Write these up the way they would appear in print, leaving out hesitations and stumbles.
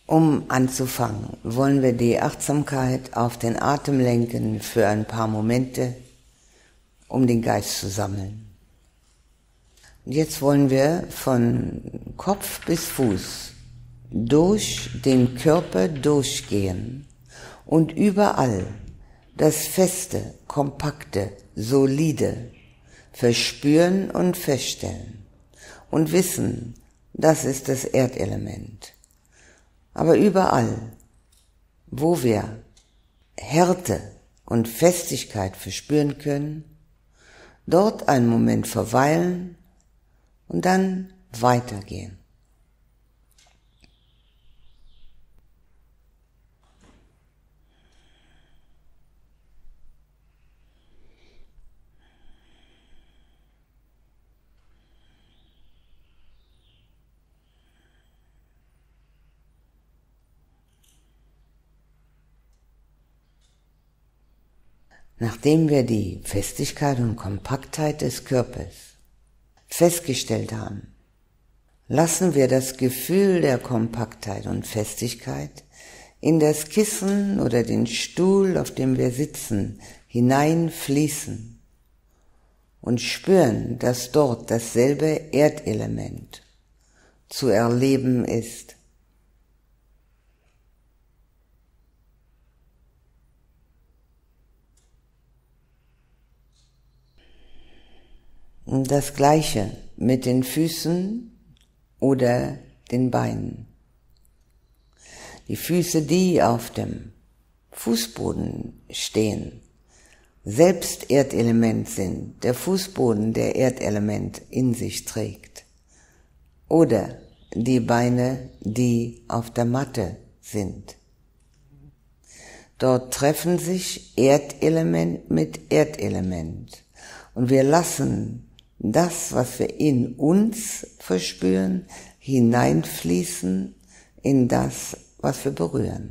Um anzufangen, wollen wir die Achtsamkeit auf den Atem lenken für ein paar Momente, um den Geist zu sammeln. Und jetzt wollen wir von Kopf bis Fuß durch den Körper durchgehen und überall das Feste, Kompakte, Solide verspüren und feststellen und wissen, das ist das Erdelement. Aber überall, wo wir Härte und Festigkeit verspüren können, dort einen Moment verweilen und dann weitergehen. Nachdem wir die Festigkeit und Kompaktheit des Körpers festgestellt haben, lassen wir das Gefühl der Kompaktheit und Festigkeit in das Kissen oder den Stuhl, auf dem wir sitzen, hineinfließen und spüren, dass dort dasselbe Erdelement zu erleben ist. Das Gleiche mit den Füßen oder den Beinen. Die Füße, die auf dem Fußboden stehen, selbst Erdelement sind, der Fußboden, der Erdelement in sich trägt. Oder die Beine, die auf der Matte sind. Dort treffen sich Erdelement mit Erdelement. Und wir lassen das, was wir in uns verspüren, hineinfließen in das, was wir berühren.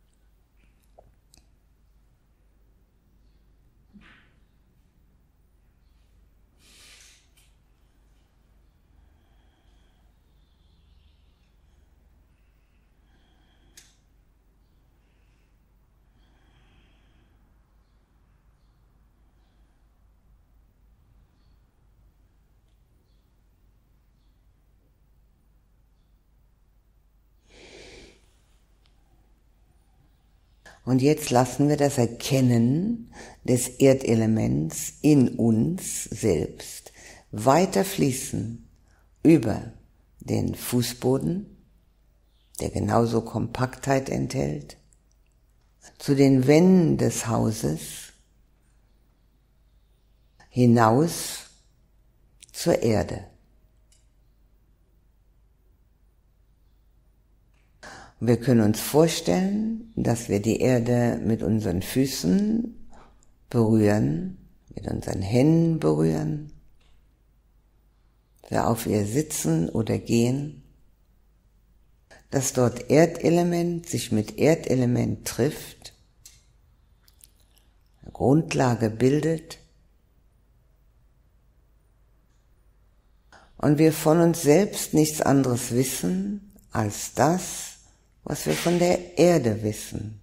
Und jetzt lassen wir das Erkennen des Erdelements in uns selbst weiter fließen über den Fußboden, der genauso Kompaktheit enthält, zu den Wänden des Hauses, hinaus zur Erde. Wir können uns vorstellen, dass wir die Erde mit unseren Füßen berühren, mit unseren Händen berühren, wir auf ihr sitzen oder gehen, dass dort Erdelement sich mit Erdelement trifft, eine Grundlage bildet und wir von uns selbst nichts anderes wissen als das, was wir von der Erde wissen.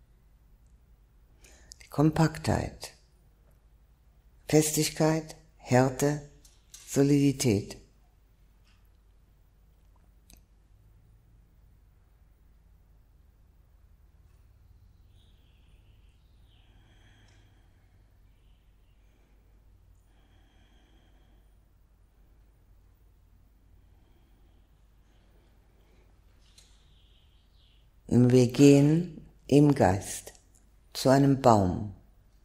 Die Kompaktheit, Festigkeit, Härte, Solidität. Wir gehen im Geist zu einem Baum,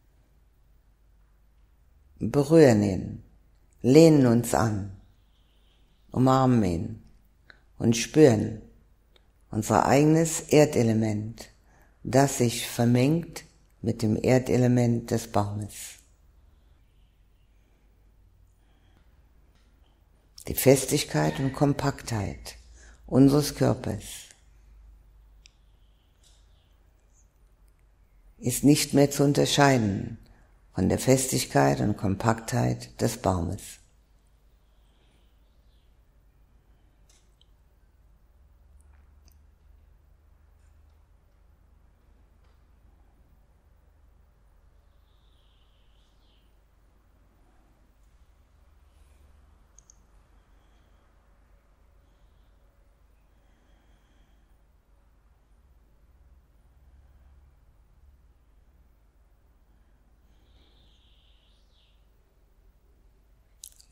berühren ihn, lehnen uns an, umarmen ihn und spüren unser eigenes Erdelement, das sich vermengt mit dem Erdelement des Baumes. Die Festigkeit und Kompaktheit unseres Körpers ist nicht mehr zu unterscheiden von der Festigkeit und Kompaktheit des Baumes.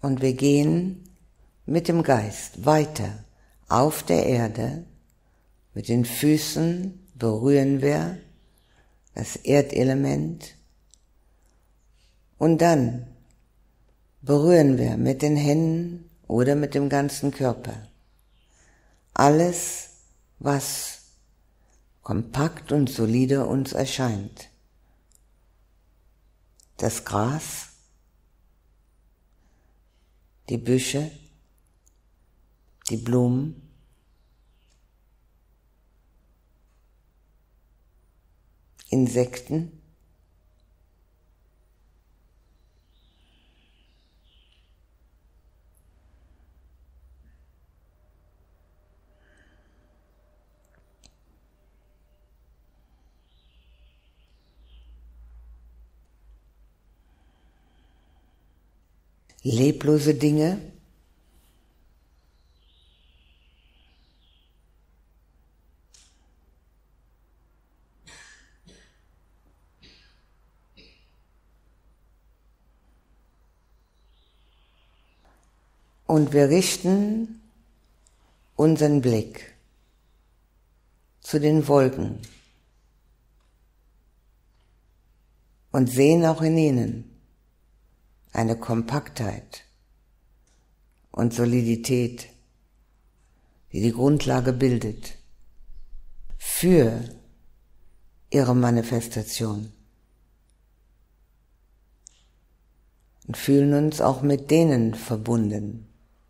Und wir gehen mit dem Geist weiter auf der Erde. Mit den Füßen berühren wir das Erdelement und dann berühren wir mit den Händen oder mit dem ganzen Körper alles, was kompakt und solide uns erscheint. Das Gras, die Büsche, die Blumen, Insekten, leblose Dinge, und wir richten unseren Blick zu den Wolken und sehen auch in ihnen eine Kompaktheit und Solidität, die die Grundlage bildet für ihre Manifestation. Und fühlen uns auch mit denen verbunden.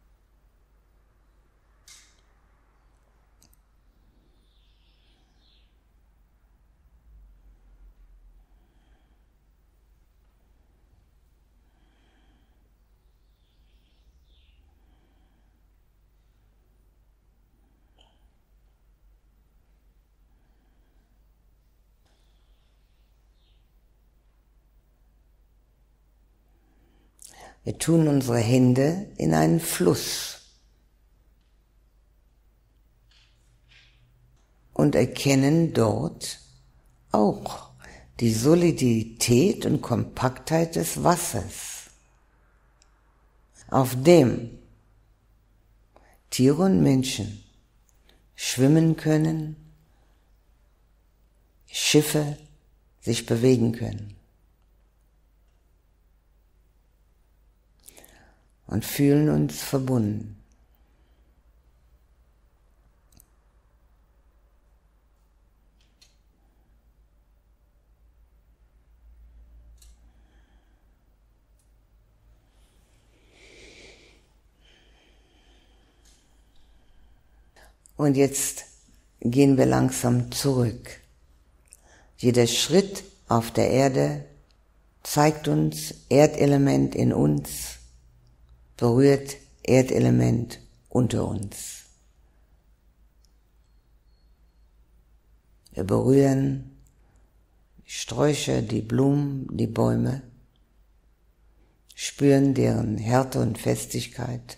Wir tun unsere Hände in einen Fluss und erkennen dort auch die Solidität und Kompaktheit des Wassers, auf dem Tiere und Menschen schwimmen können, Schiffe sich bewegen können. Und fühlen uns verbunden. Und jetzt gehen wir langsam zurück. Jeder Schritt auf der Erde zeigt uns Erdelement in uns, berührt Erdelement unter uns. Wir berühren die Sträucher, die Blumen, die Bäume, spüren deren Härte und Festigkeit.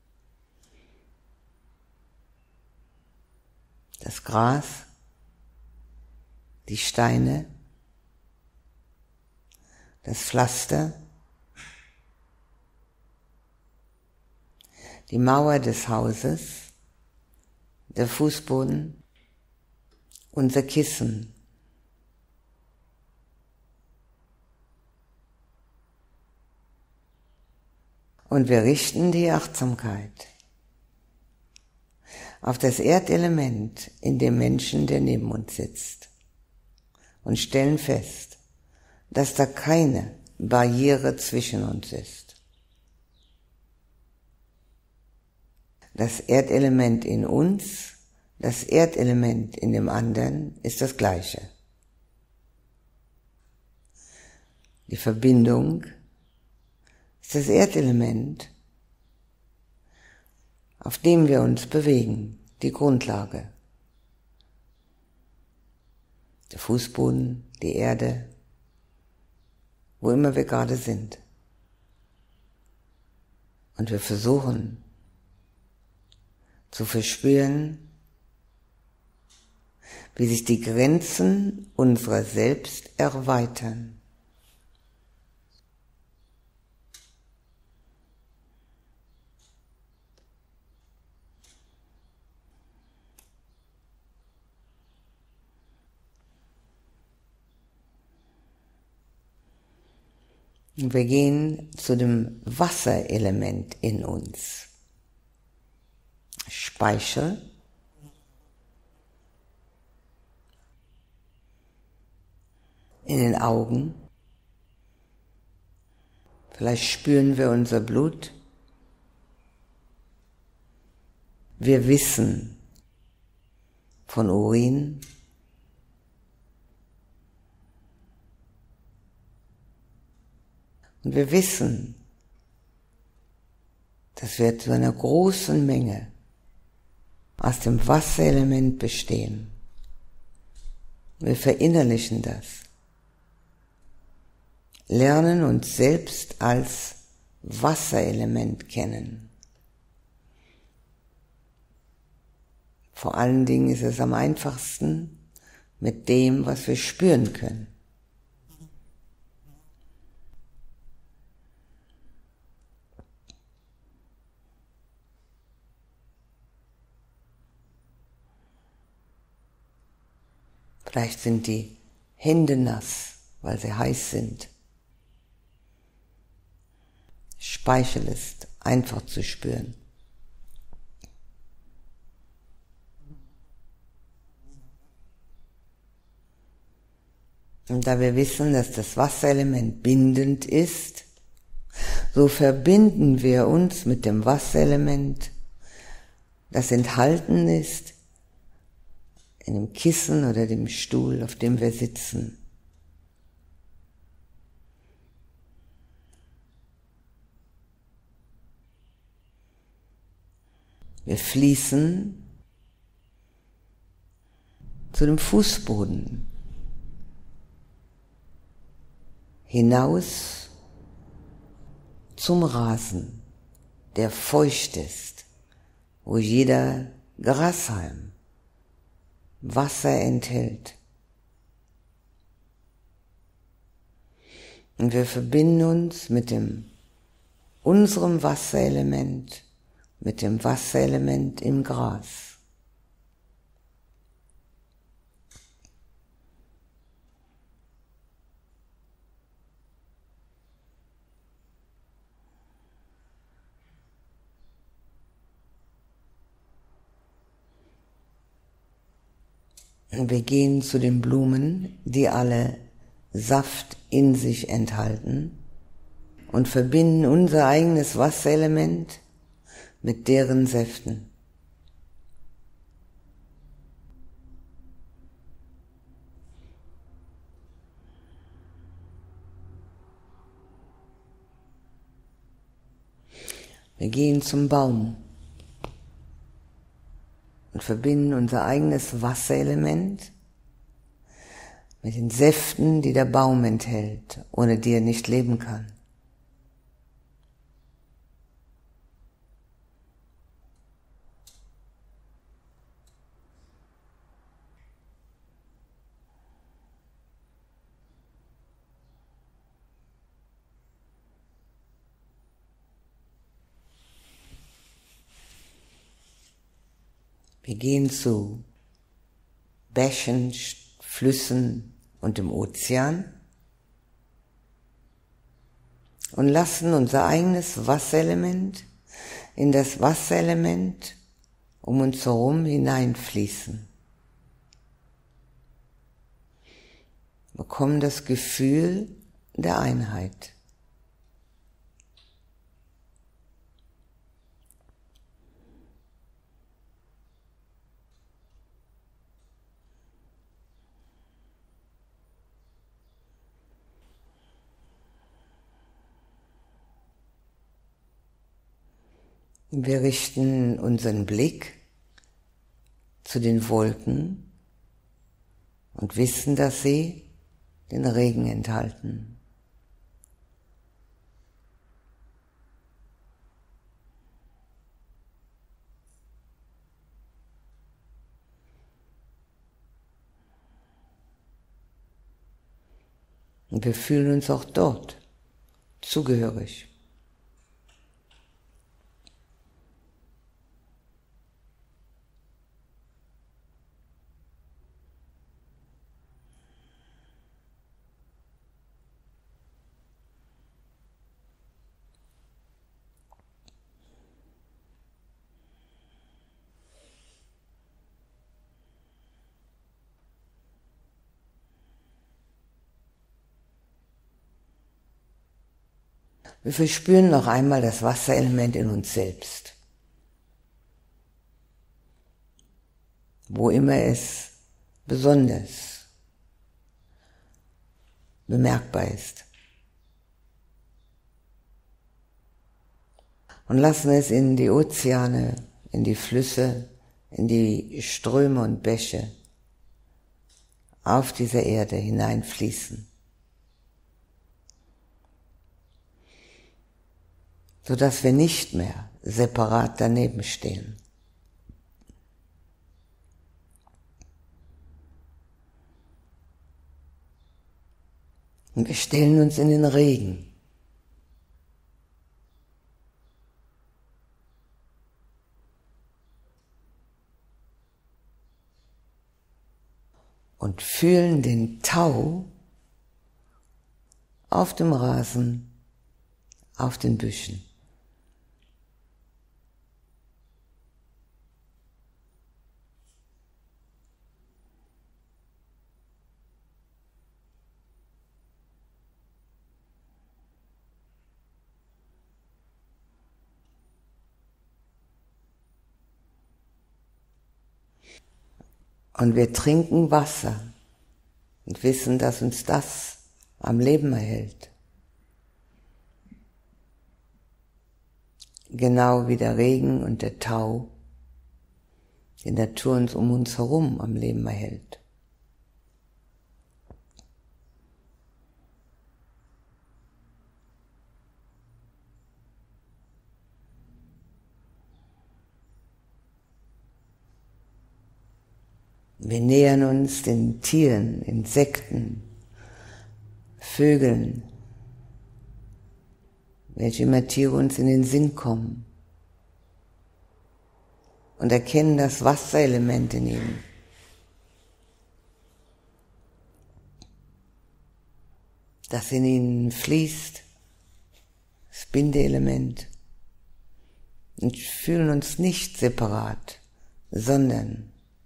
Das Gras, die Steine, das Pflaster, die Mauer des Hauses, der Fußboden, unser Kissen. Und wir richten die Achtsamkeit auf das Erdelement in dem Menschen, der neben uns sitzt, und stellen fest, dass da keine Barriere zwischen uns ist. Das Erdelement in uns, das Erdelement in dem anderen ist das Gleiche. Die Verbindung ist das Erdelement, auf dem wir uns bewegen, die Grundlage. Der Fußboden, die Erde, wo immer wir gerade sind. Und wir versuchen zu verspüren, wie sich die Grenzen unserer selbst erweitern. Und wir gehen zu dem Wasserelement in uns. Speichel. In den Augen. Vielleicht spüren wir unser Blut. Wir wissen von Urin. Und wir wissen, dass wir zu einer großen Menge aus dem Wasserelement bestehen. Wir verinnerlichen das. Lernen uns selbst als Wasserelement kennen. Vor allen Dingen ist es am einfachsten mit dem, was wir spüren können. Vielleicht sind die Hände nass, weil sie heiß sind. Speichel ist einfach zu spüren. Und da wir wissen, dass das Wasserelement bindend ist, so verbinden wir uns mit dem Wasserelement, das enthalten ist in dem Kissen oder dem Stuhl, auf dem wir sitzen. Wir fließen zu dem Fußboden, hinaus zum Rasen, der feucht ist, wo jeder Grashalm Wasser enthält. Und wir verbinden uns mit unserem Wasserelement, mit dem Wasserelement im Gras. Und wir gehen zu den Blumen, die alle Saft in sich enthalten, und verbinden unser eigenes Wasserelement mit deren Säften. Wir gehen zum Baum und verbinden unser eigenes Wasserelement mit den Säften, die der Baum enthält, ohne die er nicht leben kann. Wir gehen zu Bächen, Flüssen und dem Ozean und lassen unser eigenes Wasserelement in das Wasserelement um uns herum hineinfließen. Wir bekommen das Gefühl der Einheit. Wir richten unseren Blick zu den Wolken und wissen, dass sie den Regen enthalten. Und wir fühlen uns auch dort zugehörig. Wir verspüren noch einmal das Wasserelement in uns selbst. Wo immer es besonders bemerkbar ist. Und lassen es in die Ozeane, in die Flüsse, in die Ströme und Bäche auf dieser Erde hineinfließen, sodass wir nicht mehr separat daneben stehen. Und wir stellen uns in den Regen. Und fühlen den Tau auf dem Rasen, auf den Büschen. Und wir trinken Wasser und wissen, dass uns das am Leben erhält. Genau wie der Regen und der Tau die Natur uns um uns herum am Leben erhält. Wir nähern uns den Tieren, Insekten, Vögeln, welche immer Tiere uns in den Sinn kommen und erkennen das Wasserelement in ihnen. Das in ihnen fließt, das Bindeelement, und fühlen uns nicht separat, sondern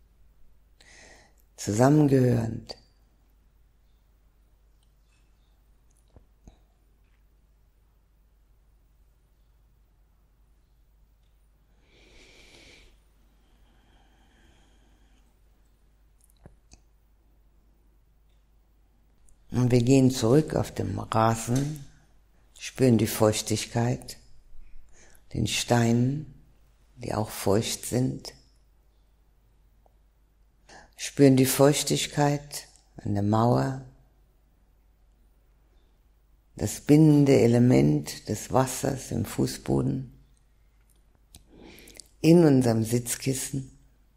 zusammengehörend. Und wir gehen zurück auf dem Rasen, spüren die Feuchtigkeit, den Steinen, die auch feucht sind, spüren die Feuchtigkeit an der Mauer, das bindende Element des Wassers im Fußboden, in unserem Sitzkissen.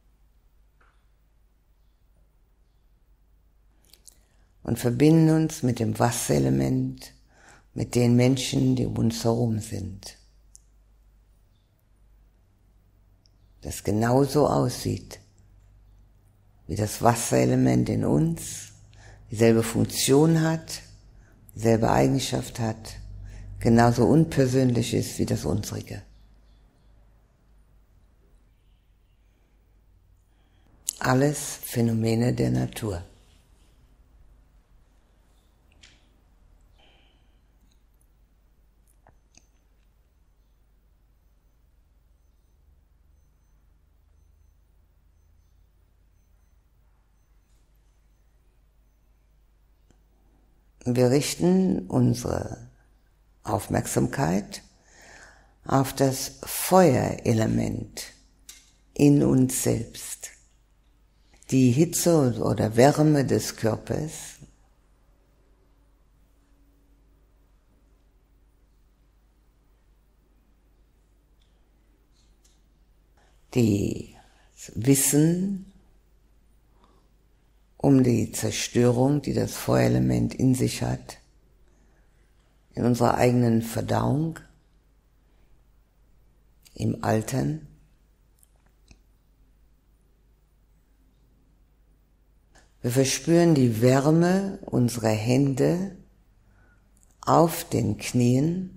Und verbinden uns mit dem Wasserelement, mit den Menschen, die um uns herum sind. Das genauso aussieht wie das Wasserelement in uns, dieselbe Funktion hat, dieselbe Eigenschaft hat, genauso unpersönlich ist wie das unsrige. Alles Phänomene der Natur. Wir richten unsere Aufmerksamkeit auf das Feuerelement in uns selbst. Die Hitze oder Wärme des Körpers die Wissen um die Zerstörung, die das Feuerelement in sich hat, in unserer eigenen Verdauung, im Altern. Wir verspüren die Wärme unserer Hände auf den Knien,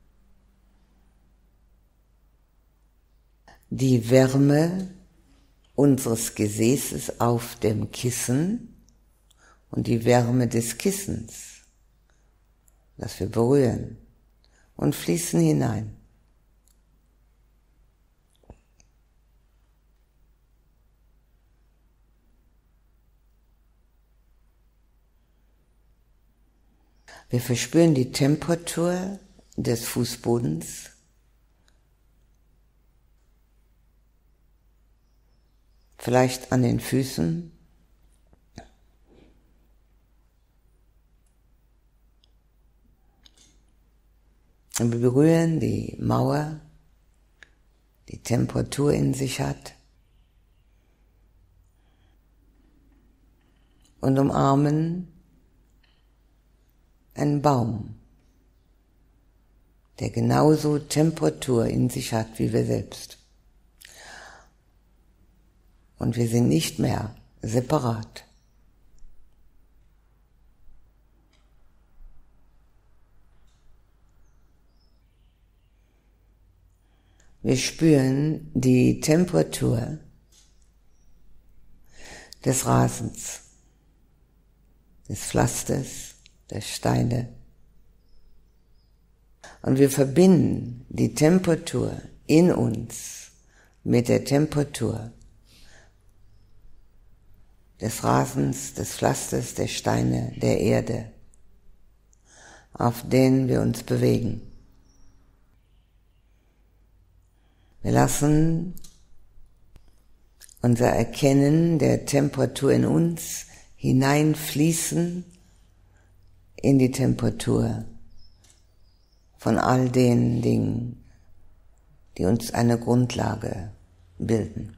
die Wärme unseres Gesäßes auf dem Kissen und die Wärme des Kissens, das wir berühren, und fließen hinein. Wir verspüren die Temperatur des Fußbodens, vielleicht an den Füßen, und wir berühren die Mauer, die Temperatur in sich hat, und umarmen einen Baum, der genauso Temperatur in sich hat wie wir selbst. Und wir sind nicht mehr separat. Wir spüren die Temperatur des Rasens, des Pflasters, der Steine. Und wir verbinden die Temperatur in uns mit der Temperatur des Rasens, des Pflasters, der Steine, der Erde, auf denen wir uns bewegen. Wir lassen unser Erkennen der Temperatur in uns hineinfließen in die Temperatur von all den Dingen, die uns eine Grundlage bilden.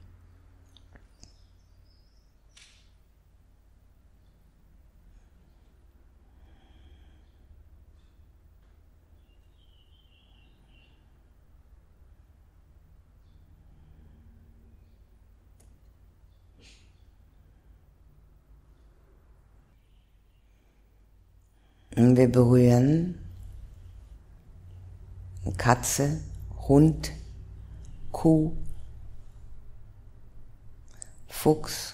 Und wir berühren Katze, Hund, Kuh, Fuchs,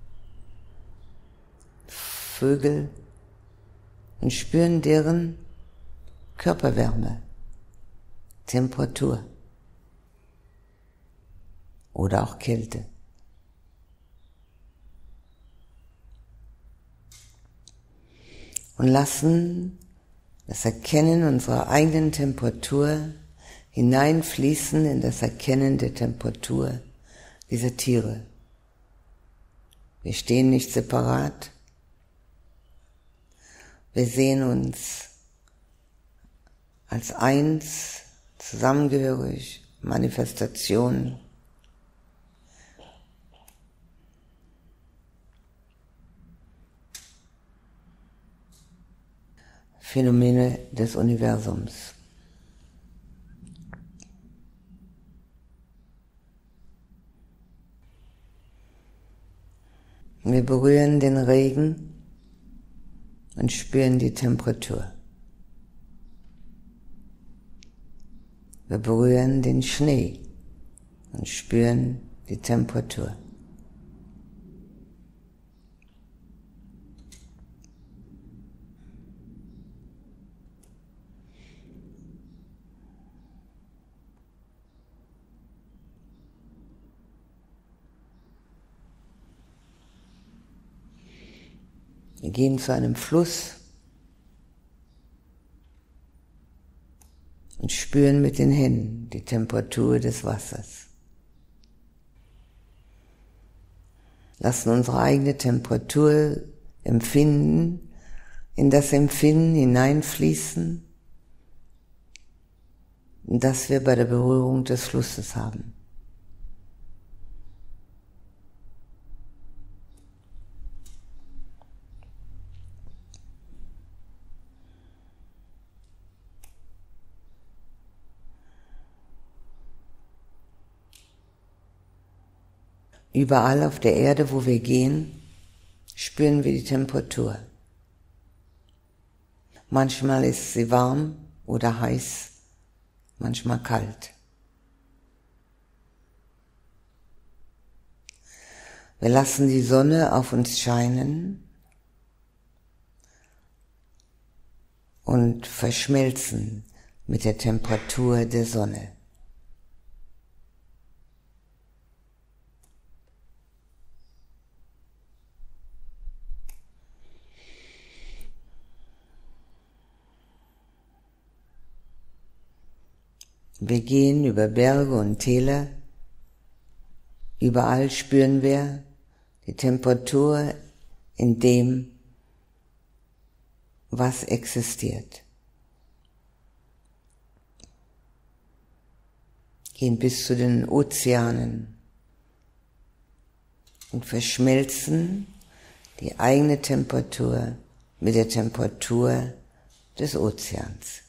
Vögel und spüren deren Körperwärme, Temperatur oder auch Kälte. Und lassen das Erkennen unserer eigenen Temperatur hineinfließen in das Erkennen der Temperatur dieser Tiere. Wir stehen nicht separat. Wir sehen uns als eins, zusammengehörig, Manifestation. Phänomene des Universums. Wir berühren den Regen und spüren die Temperatur. Wir berühren den Schnee und spüren die Temperatur. Wir gehen zu einem Fluss und spüren mit den Händen die Temperatur des Wassers. Lassen unsere eigene Temperatur empfinden, in das Empfinden hineinfließen, das wir bei der Berührung des Flusses haben. Überall auf der Erde, wo wir gehen, spüren wir die Temperatur. Manchmal ist sie warm oder heiß, manchmal kalt. Wir lassen die Sonne auf uns scheinen und verschmelzen mit der Temperatur der Sonne. Wir gehen über Berge und Täler, überall spüren wir die Temperatur in dem, was existiert. Gehen bis zu den Ozeanen und verschmelzen die eigene Temperatur mit der Temperatur des Ozeans.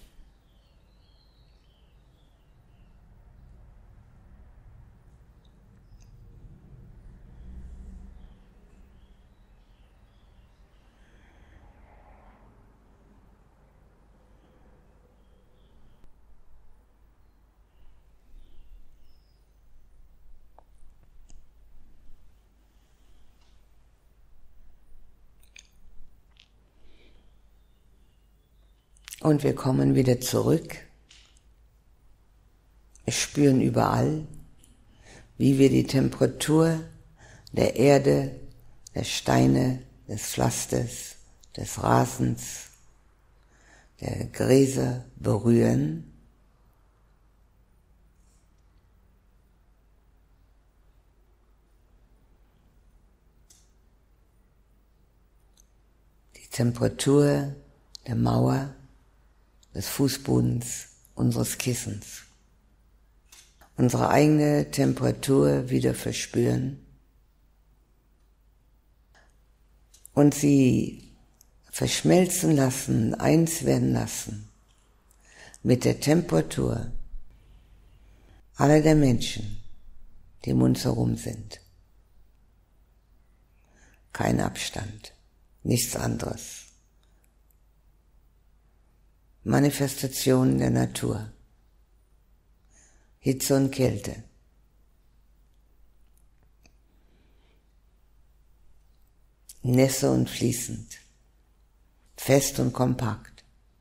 Und wir kommen wieder zurück. Wir spüren überall, wie wir die Temperatur der Erde, der Steine, des Pflasters, des Rasens, der Gräser berühren. Die Temperatur der Mauer, des Fußbodens, unseres Kissens. Unsere eigene Temperatur wieder verspüren und sie verschmelzen lassen, eins werden lassen mit der Temperatur aller der Menschen, die um uns herum sind. Kein Abstand, nichts anderes. Manifestationen der Natur, Hitze und Kälte, Nässe und fließend, fest und kompakt,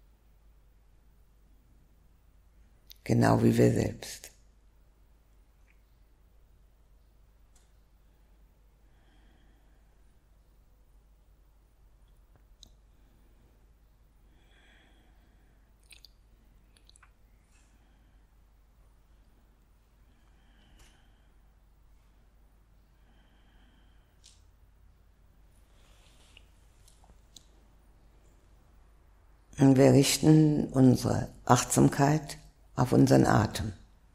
genau wie wir selbst. Und wir richten unsere Achtsamkeit auf unseren Atem.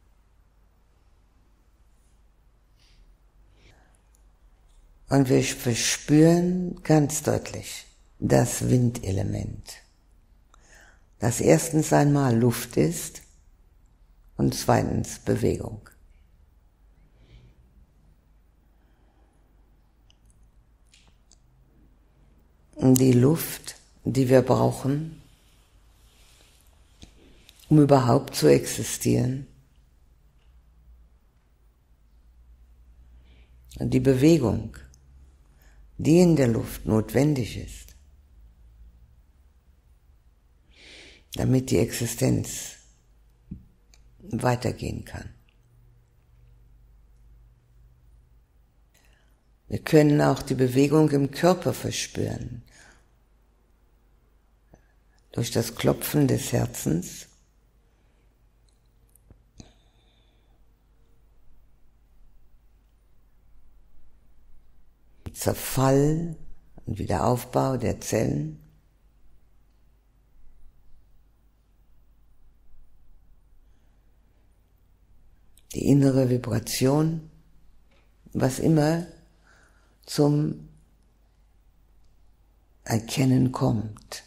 Und wir verspüren ganz deutlich das Windelement, das erstens einmal Luft ist und zweitens Bewegung. Die Luft, die wir brauchen, um überhaupt zu existieren. Und die Bewegung, die in der Luft notwendig ist, damit die Existenz weitergehen kann. Wir können auch die Bewegung im Körper verspüren, durch das Klopfen des Herzens, Zerfall und Wiederaufbau der Zellen, die innere Vibration, was immer zum Erkennen kommt.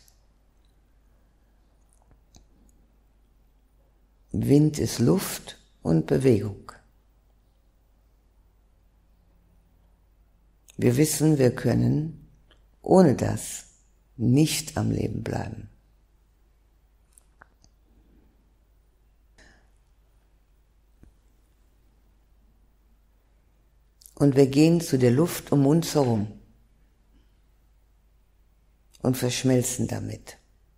Wind ist Luft und Bewegung. Wir wissen, wir können ohne das nicht am Leben bleiben. Und wir gehen zu der Luft um uns herum und verschmelzen damit.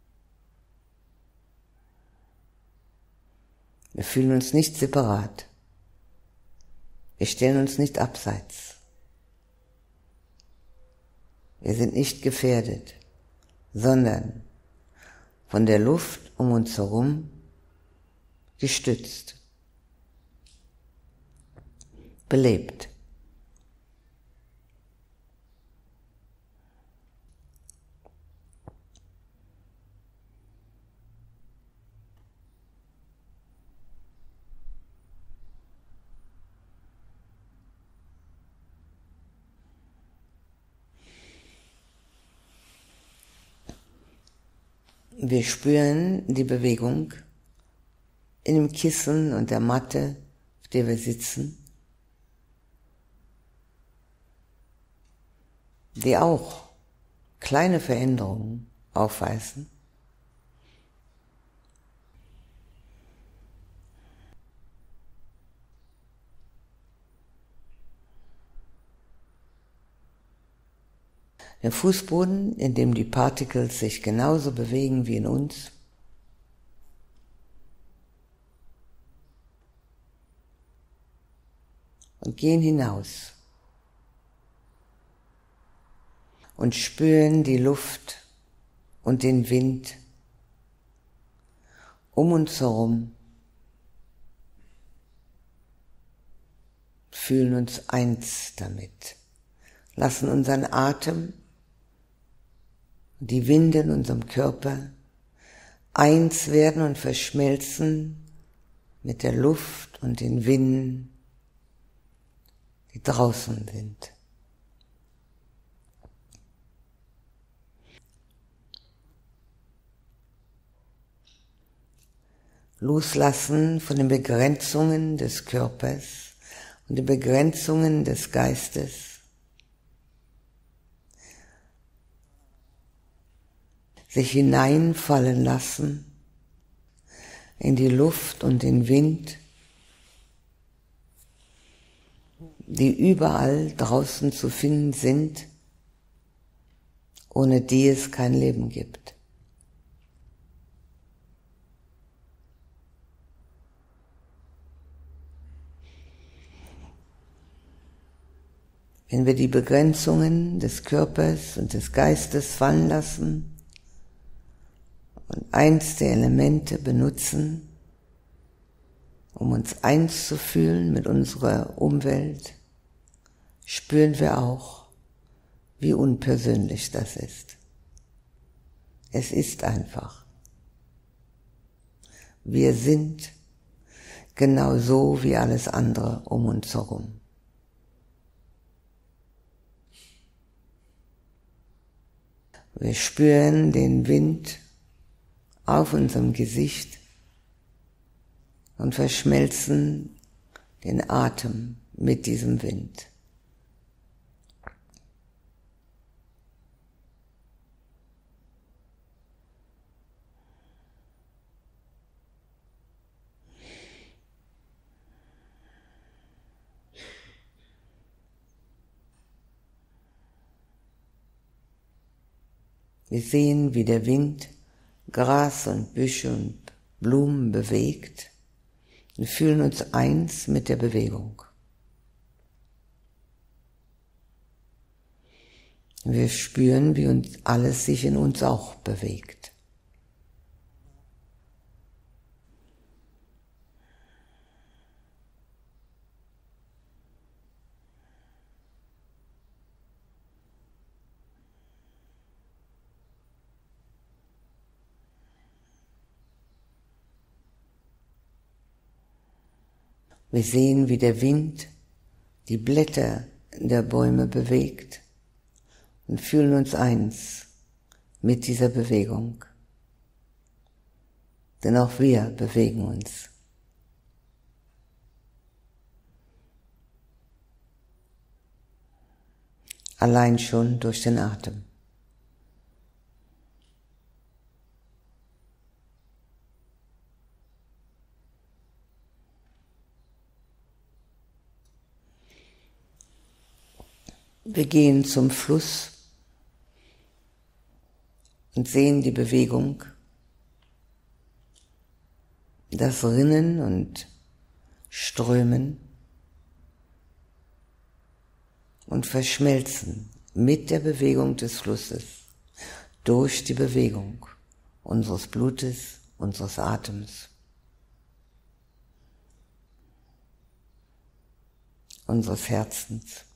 Wir fühlen uns nicht separat. Wir stellen uns nicht abseits. Wir sind nicht gefährdet, sondern von der Luft um uns herum gestützt, belebt. Wir spüren die Bewegung in dem Kissen und der Matte, auf der wir sitzen, die auch kleine Veränderungen aufweisen. Der Fußboden, in dem die Particles sich genauso bewegen wie in uns. Und gehen hinaus. Und spüren die Luft und den Wind um uns herum. Fühlen uns eins damit. Lassen unseren Atem, die Winde in unserem Körper eins werden und verschmelzen mit der Luft und den Winden, die draußen sind. Loslassen von den Begrenzungen des Körpers und den Begrenzungen des Geistes. Sich hineinfallen lassen in die Luft und den Wind, die überall draußen zu finden sind, ohne die es kein Leben gibt. Wenn wir die Begrenzungen des Körpers und des Geistes fallen lassen, und eins der Elemente benutzen, um uns eins zu fühlen mit unserer Umwelt, spüren wir auch, wie unpersönlich das ist. Es ist einfach. Wir sind genau so wie alles andere um uns herum. Wir spüren den Wind auf unserem Gesicht und verschmelzen den Atem mit diesem Wind. Wir sehen, wie der Wind Gras und Büsche und Blumen bewegt und fühlen uns eins mit der Bewegung. Wir spüren, wie uns alles sich in uns auch bewegt. Wir sehen, wie der Wind die Blätter der Bäume bewegt und fühlen uns eins mit dieser Bewegung. Denn auch wir bewegen uns. Allein schon durch den Atem. Wir gehen zum Fluss und sehen die Bewegung, das Rinnen und Strömen und Verschmelzen mit der Bewegung des Flusses, durch die Bewegung unseres Blutes, unseres Atems, unseres Herzens.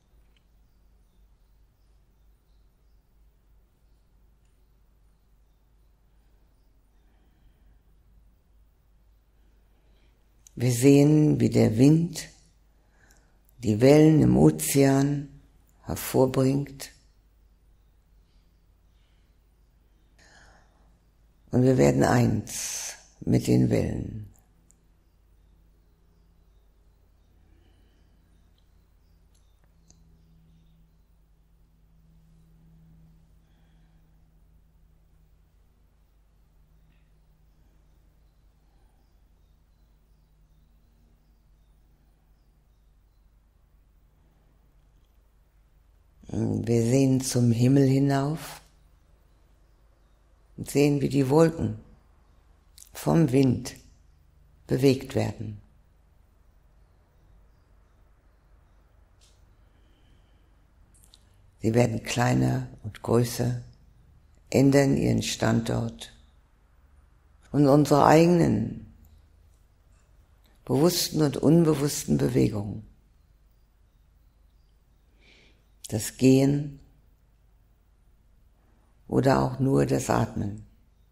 Wir sehen, wie der Wind die Wellen im Ozean hervorbringt. Und wir werden eins mit den Wellen. Wir sehen zum Himmel hinauf und sehen, wie die Wolken vom Wind bewegt werden. Sie werden kleiner und größer, ändern ihren Standort und unsere eigenen bewussten und unbewussten Bewegungen. Das Gehen oder auch nur das Atmen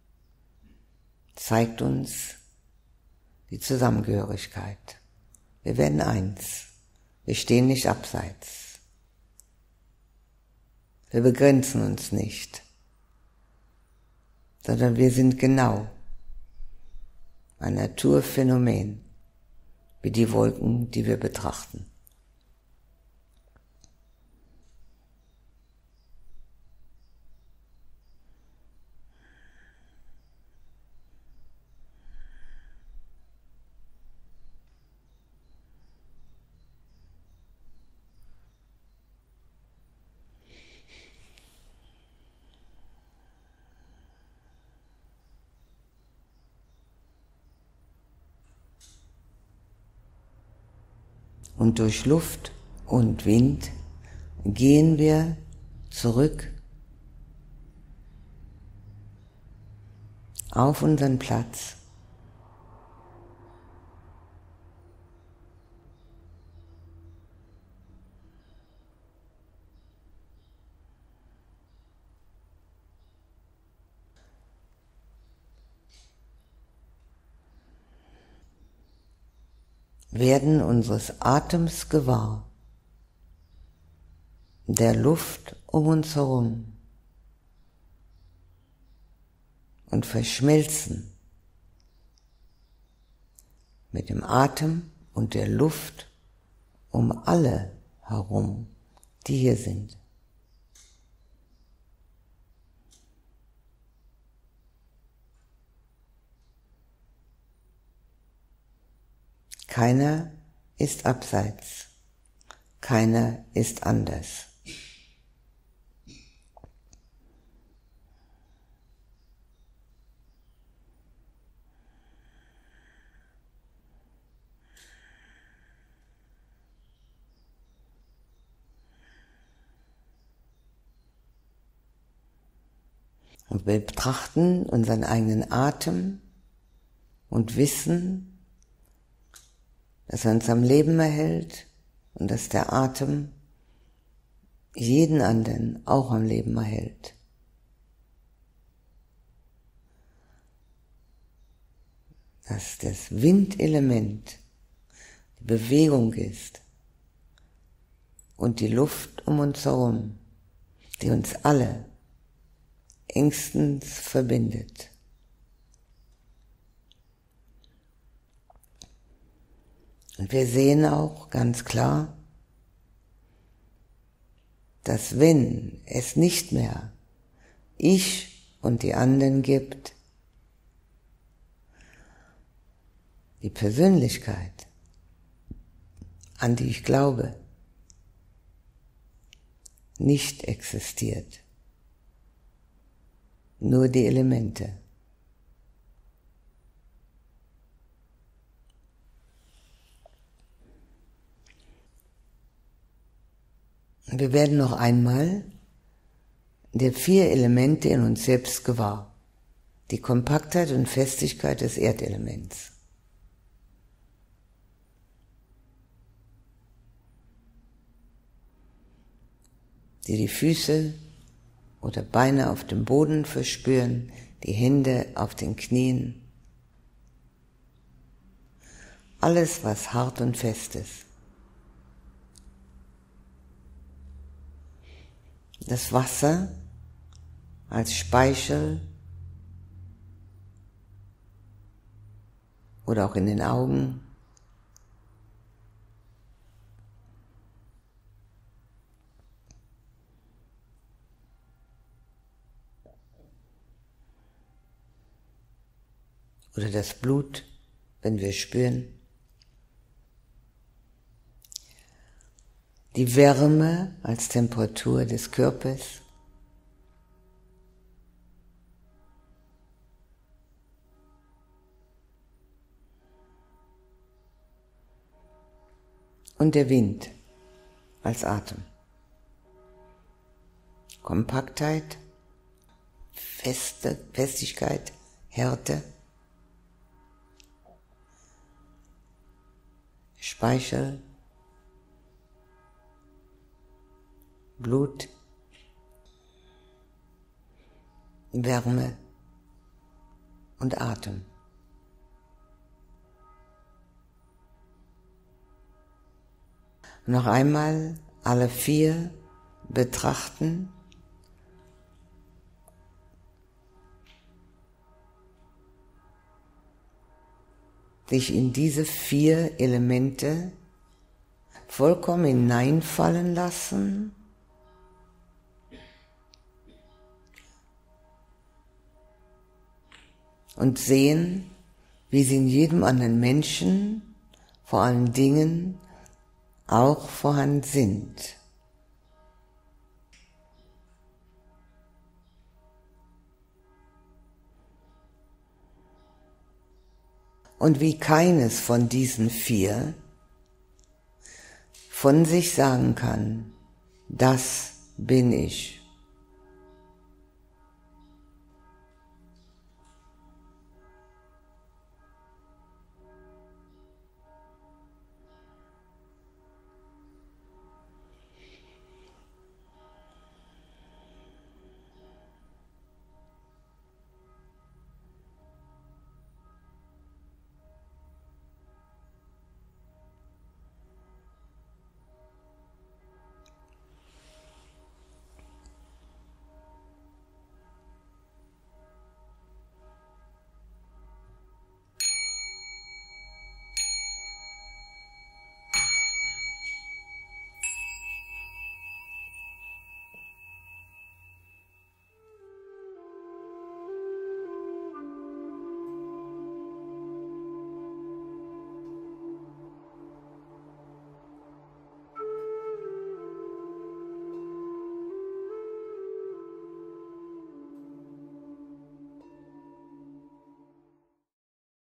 zeigt uns die Zusammengehörigkeit. Wir werden eins. Wir stehen nicht abseits. Wir begrenzen uns nicht, sondern wir sind genau ein Naturphänomen, wie die Wolken, die wir betrachten. Und durch Luft und Wind gehen wir zurück auf unseren Platz. Werden unseres Atems gewahr, der Luft um uns herum und verschmelzen mit dem Atem und der Luft um alle herum, die hier sind. Keiner ist abseits, keiner ist anders. Und wir betrachten unseren eigenen Atem und wissen, dass er uns am Leben erhält und dass der Atem jeden anderen auch am Leben erhält. Dass das Windelement die Bewegung ist und die Luft um uns herum, die uns alle engstens verbindet. Und wir sehen auch ganz klar, dass wenn es nicht mehr ich und die anderen gibt, die Persönlichkeit, an die ich glaube, nicht existiert. Nur die Elemente. Wir werden noch einmal der 4 Elemente in uns selbst gewahr. Die Kompaktheit und Festigkeit des Erdelements. Die Füße oder Beine auf dem Boden verspüren, die Hände auf den Knien. Alles, was hart und fest ist. Das Wasser als Speichel oder auch in den Augen. Oder das Blut, wenn wir spüren. Die Wärme als Temperatur des Körpers. Und der Wind als Atem. Kompaktheit, Festigkeit, Härte, Speichel, Blut, Wärme und Atem. Noch einmal alle 4 betrachten. Sich in diese 4 Elemente vollkommen hineinfallen lassen. Und sehen, wie sie in jedem anderen Menschen, vor allen Dingen, auch vorhanden sind. Und wie keines von diesen 4 von sich sagen kann, das bin ich.